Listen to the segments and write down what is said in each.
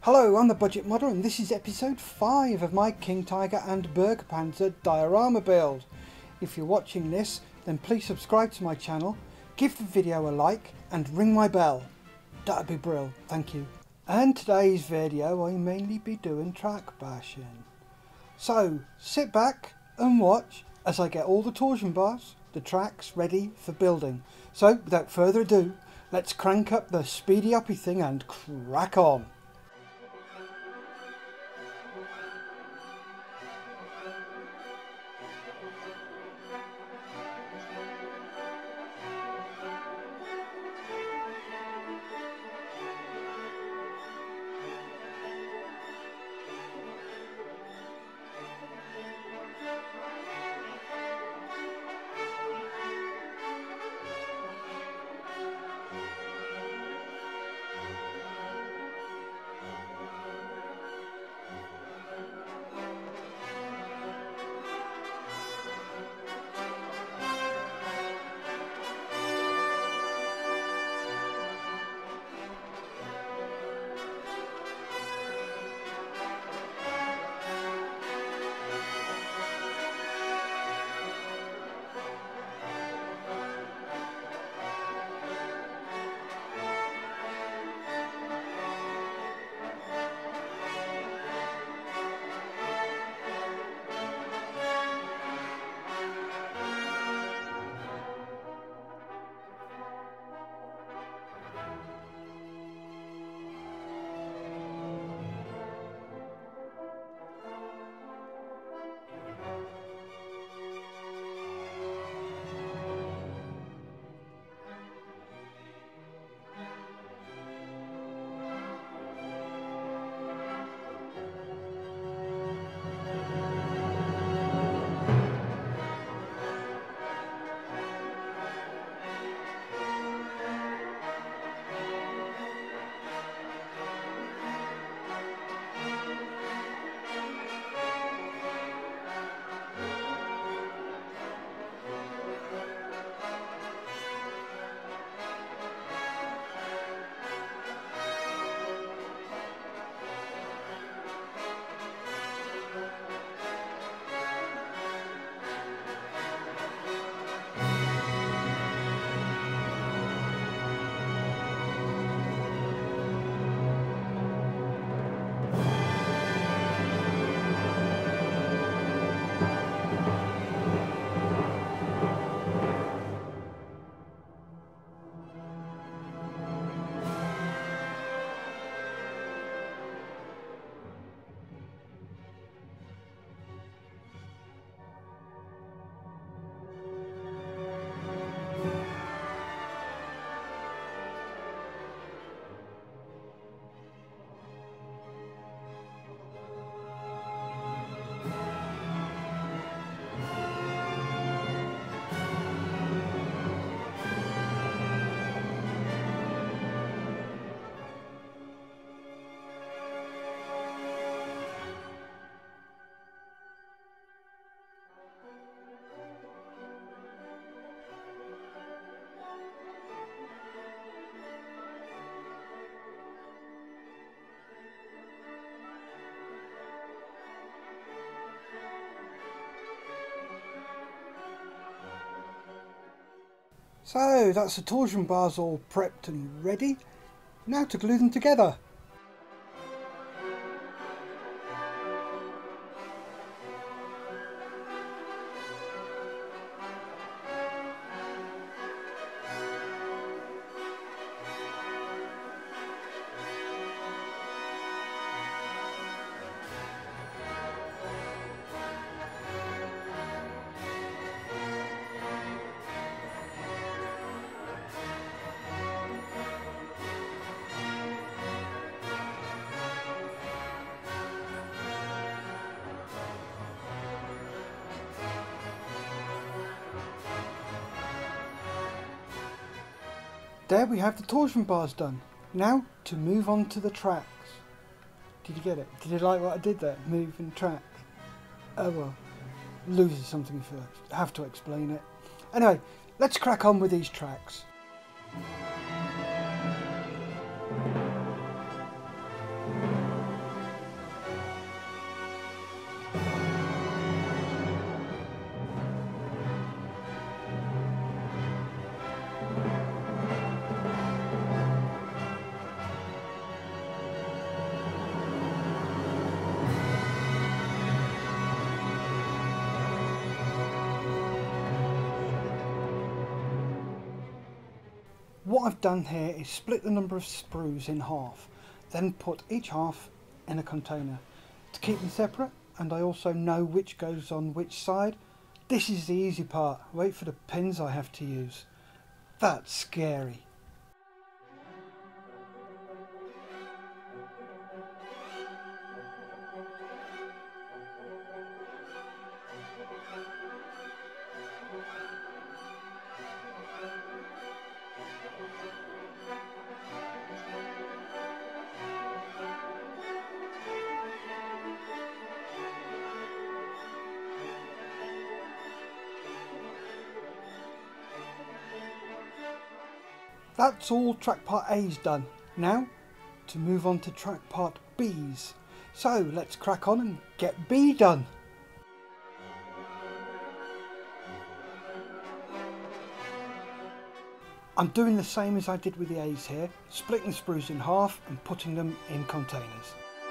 Hello, I'm the Budget Modder and this is episode 5 of my King Tiger and Bergpanzer diorama build. If you're watching this, then please subscribe to my channel, give the video a like and ring my bell. That'd be brilliant, thank you. And today's video I mainly be doing track bashing. So sit back and watch as I get all the torsion bars, the tracks ready for building. So without further ado, let's crank up the speedy uppy thing and crack on. So that's the torsion bars all prepped and ready. Now to glue them together. There we have the torsion bars done. Now to move on to the tracks. Did you get it? Did you like what I did there? Moving tracks. Oh well, loses something if you have to explain it. Anyway, let's crack on with these tracks. What I've done here is split the number of sprues in half, then put each half in a container to keep them separate, and I also know which goes on which side. This is the easy part. Wait for the pins I have to use. That's scary. That's all track part A's done. Now to move on to track part B's. So let's crack on and get B done. I'm doing the same as I did with the A's here, splitting the sprues in half and putting them in containers.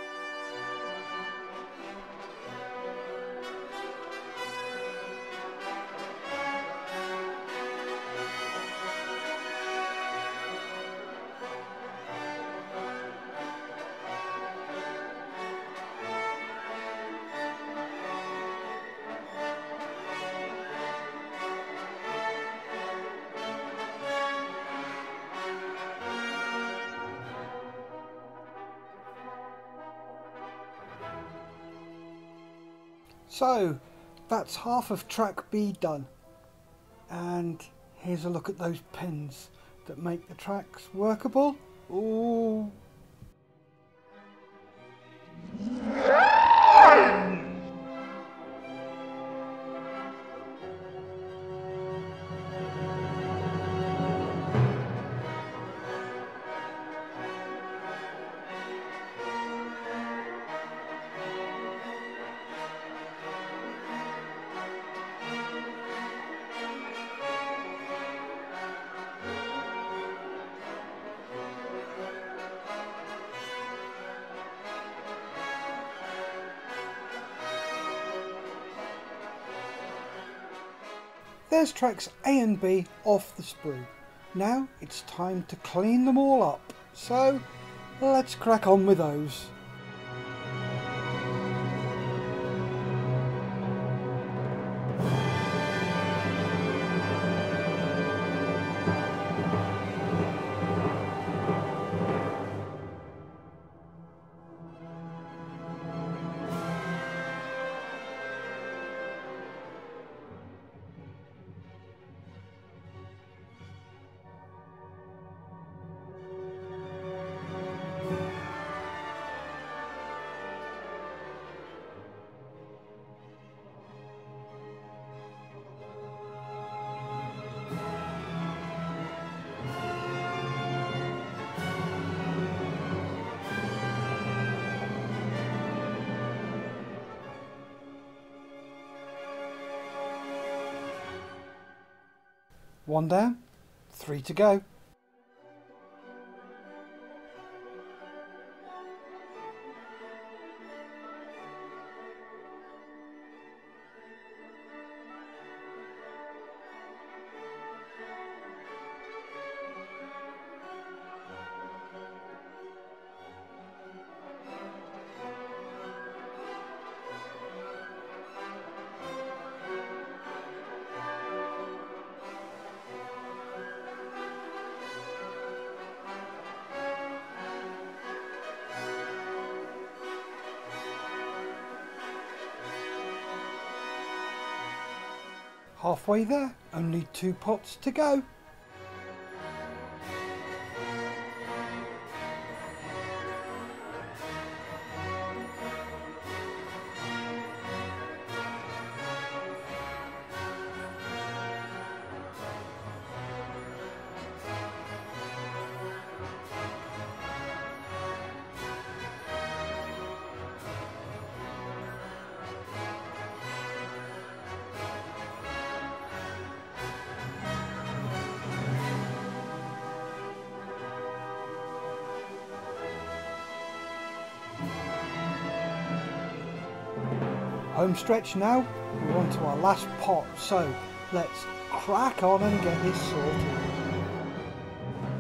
So that's half of track B done, and here's a look at those pins that make the tracks workable. Ooh. There's tracks A and B off the sprue. Now it's time to clean them all up, so let's crack on with those. One down, 3 to go. Halfway there, only 2 pots to go. Home stretch now, we're on to our last pot, so let's crack on and get this sorted.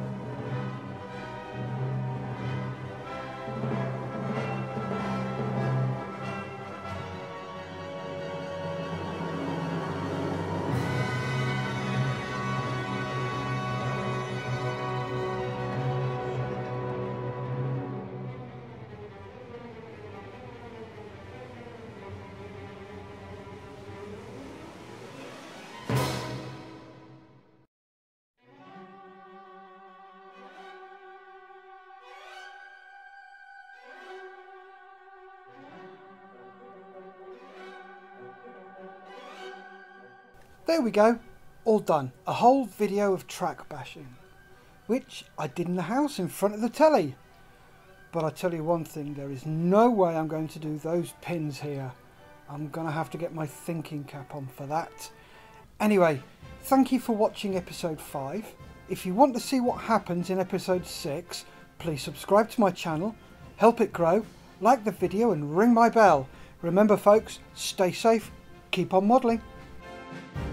There we go, all done. A whole video of track bashing, which I did in the house in front of the telly. But I tell you one thing, there is no way I'm going to do those pins here. I'm going to have to get my thinking cap on for that. Anyway, thank you for watching episode 5. If you want to see what happens in episode 6, please subscribe to my channel, help it grow, like the video and ring my bell. Remember folks, stay safe, keep on modelling.